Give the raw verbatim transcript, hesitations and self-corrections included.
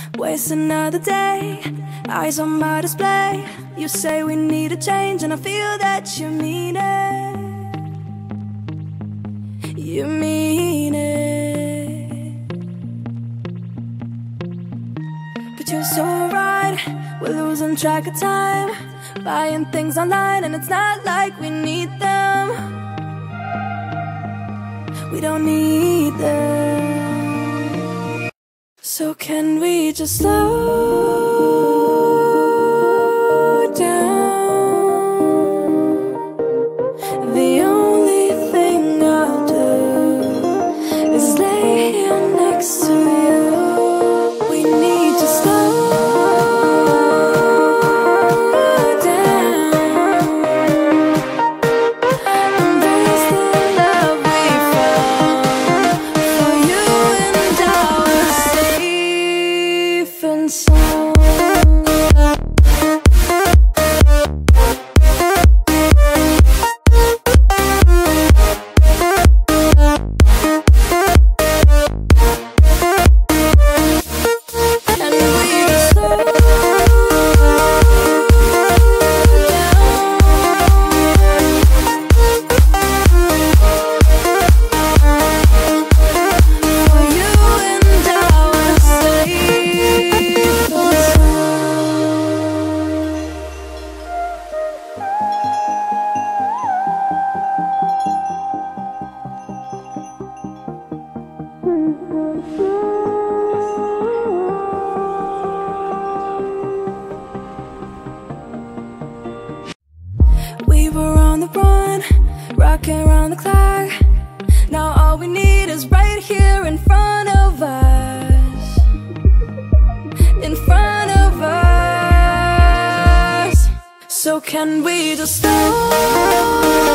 Waste another day, eyes on my display. You say we need a change and I feel that you mean it. You mean it. But you're so right, we're losing track of time, buying things online and it's not like we need them. We don't need them. So can we just slow down? The only thing I'll do is lay here next to you. We need to slow down. Embrace the love we found. For you and I were safe and sound. We were on the run, rocking around the clock. Now all we need is right here in front of us. In front of us. So can we just stop?